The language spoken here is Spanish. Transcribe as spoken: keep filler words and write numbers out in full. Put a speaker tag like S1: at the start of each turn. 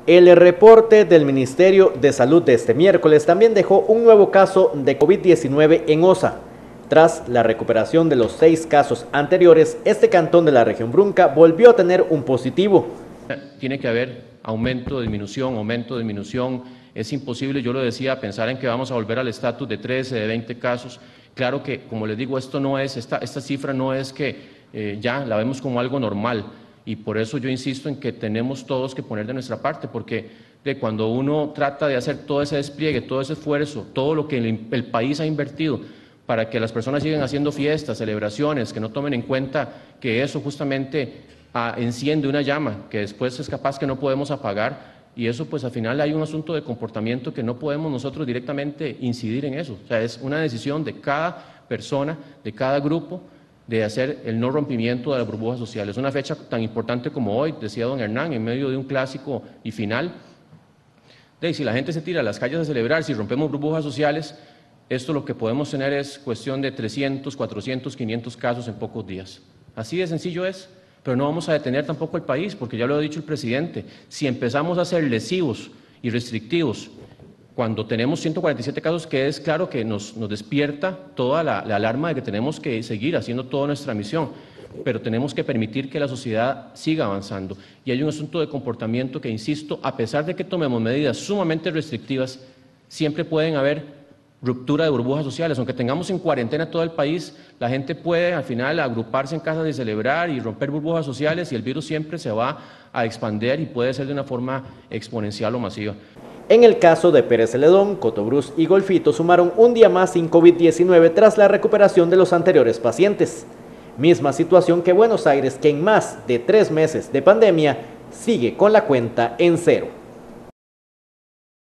S1: El reporte del Ministerio de Salud de este miércoles también dejó un nuevo caso de COVID diecinueve en Osa. Tras la recuperación de los seis casos anteriores, este cantón de la región Brunca volvió a tener un positivo.
S2: Tiene que haber aumento, disminución, aumento, disminución. Es imposible, yo lo decía, pensar en que vamos a volver al estatus de trece, de veinte casos. Claro que, como les digo, esto no es, esta, esta cifra no es que eh, ya la vemos como algo normal. Y por eso yo insisto en que tenemos todos que poner de nuestra parte, porque de cuando uno trata de hacer todo ese despliegue, todo ese esfuerzo, todo lo que el, el país ha invertido para que las personas sigan haciendo fiestas, celebraciones, que no tomen en cuenta que eso justamente ah, enciende una llama, que después es capaz que no podemos apagar, y eso pues al final hay un asunto de comportamiento que no podemos nosotros directamente incidir en eso. O sea, es una decisión de cada persona, de cada grupo, de hacer el no rompimiento de las burbujas sociales. Una fecha tan importante como hoy, decía don Hernán, en medio de un clásico y final, de si la gente se tira a las calles a celebrar, si rompemos burbujas sociales, esto lo que podemos tener es cuestión de trescientos, cuatrocientos, quinientos casos en pocos días. Así de sencillo es, pero no vamos a detener tampoco el país, porque ya lo ha dicho el presidente, si empezamos a ser lesivos y restrictivos, cuando tenemos ciento cuarenta y siete casos, que es claro que nos, nos despierta toda la, la alarma de que tenemos que seguir haciendo toda nuestra misión, pero tenemos que permitir que la sociedad siga avanzando. Y hay un asunto de comportamiento que, insisto, a pesar de que tomemos medidas sumamente restrictivas, siempre pueden haber ruptura de burbujas sociales. Aunque tengamos en cuarentena todo el país, la gente puede al final agruparse en casas y celebrar y romper burbujas sociales, y el virus siempre se va a expandir y puede ser de una forma exponencial o masiva.
S1: En el caso de Pérez Celedón, Cotobruz y Golfito sumaron un día más sin COVID diecinueve tras la recuperación de los anteriores pacientes. Misma situación que Buenos Aires, que en más de tres meses de pandemia sigue con la cuenta en cero.